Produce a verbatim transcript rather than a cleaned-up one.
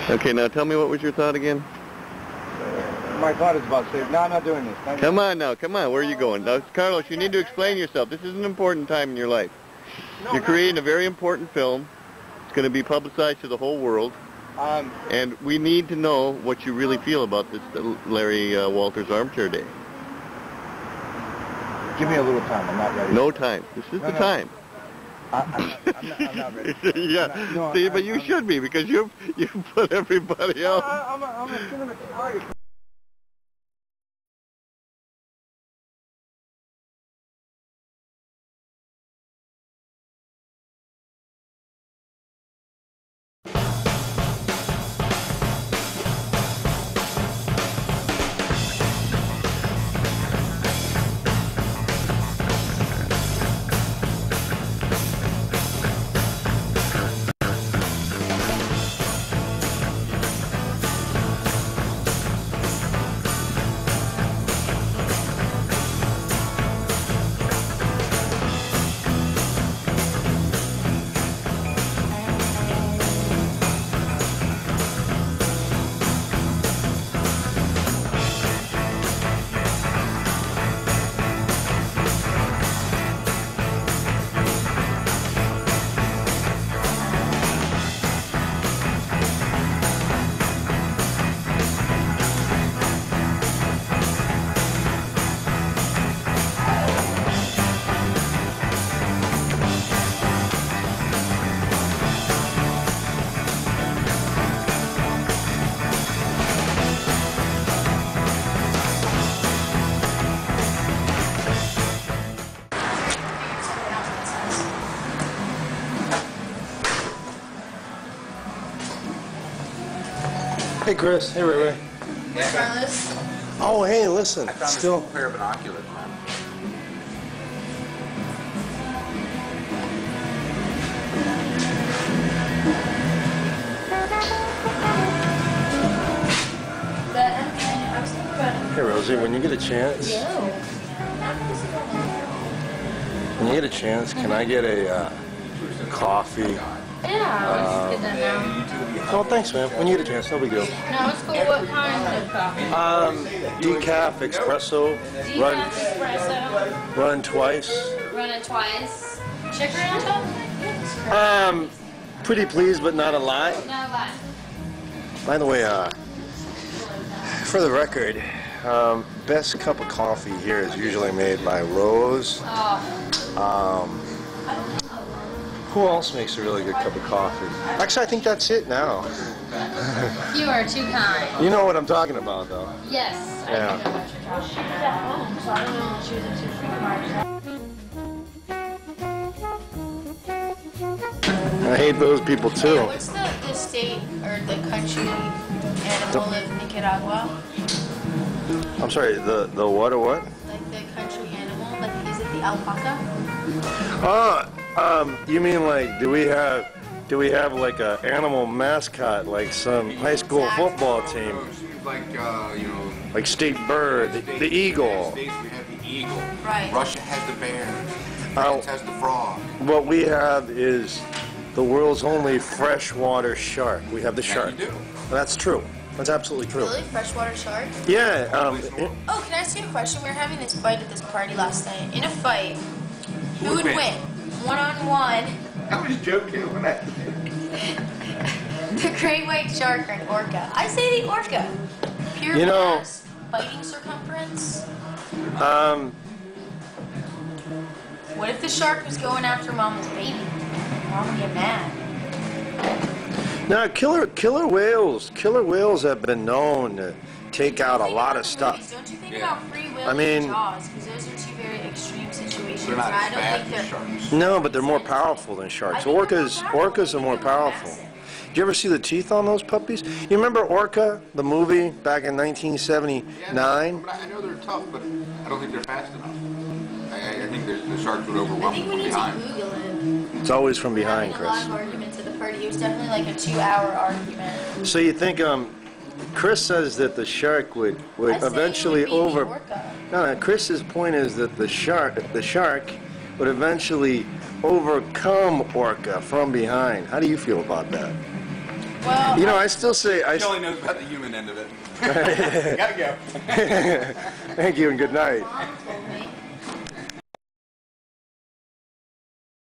Okay, now tell me, what was your thought again? My thought is about saving. No, I'm not doing this. Not come on now, come on. Where are you going? Now, Carlos, you need to explain yourself. This is an important time in your life. No, You're creating a very important film. It's going to be publicized to the whole world. Um, and we need to know what you really feel about this Larry uh, Walters Armchair Day. Give me a little time. I'm not ready. No time. This is no, the no. time. I, I'm, not, I'm not ready. yeah. I'm not, no, See, I'm, but you I'm, should be, because you've you put everybody else. I, I'm a, I'm a cinematographer. Hey Chris, hey Ray Ray. Hey Carlos. Oh hey, listen, I found still. this pair of binoculars, man. Hey Rosie, when you get a chance, when you get a chance, can I get a uh, coffee? Yeah, let's get that now. Oh, thanks, man. When you get a chance, no big deal. No, it's cool. What kind of coffee? Um, decaf, espresso, Decaf, run, espresso, run twice. run it twice. Chicory on top? Um, pretty pleased, but not a lot. No, what? By the way, uh, for the record, um, best cup of coffee here is usually made by Rose. Oh. Um, who else makes a really good cup of coffee? Actually, I think that's it now. You are too kind. You know what I'm talking about, though. Yes. Yeah. I do know what you're talking about. She was at home, so I don't know if she was into supermarket. I hate those people, too. Yeah, what's the, the state or the country animal of Nicaragua? I'm sorry, the, the what or what? Like the country animal? Like, is it the alpaca? Oh, um, you mean like, do we have, do we have like a animal mascot, like some high school Exactly. football team? Like, uh, you know... Like state bird, the, the eagle. States, we have the eagle. Right. Russia has the bear. Oh. France has the frog. What we have is the world's only freshwater shark. We have the shark. you do. That's true. That's absolutely true. Really? Freshwater shark? Yeah. Um, it- Oh, can I ask you a question? We were having this fight at this party last night. In a fight, who would win? win? One on one, I was joking when I... the great white shark or an orca? I say the orca. Pure You know- mass, biting circumference. um, What if the shark was going after mama's baby? Mom would get mad. now, killer killer whales, killer whales have been known to take out a lot of stuff. Don't you think Yeah. about free will I mean- and Jaws? Because those are two very extreme situations. They're not and I as don't bad think as they're. sharks. No, but they're more powerful than sharks. I think they're more Orcas, powerful. orcas are more They're powerful. massive. Did you ever see the teeth on those puppies? You remember Orca, the movie back in nineteen seventy-nine? But I I know they're tough, but I don't think they're fast enough. I, I I think the, the sharks would I overwhelm think them we from need to behind. Google it. It's always from We're behind, having a lot Chris. of arguments at the party. It was definitely like a two-hour argument. So you think, um, Chris says that the shark would, would I say it eventually would be the over... orca. No, no, Chris's point is that the shark, the shark would eventually overcome Orca from behind. How do you feel about that? Well, You know, I still say I. He only knows about the human end of it. Gotta go. Thank you and good night.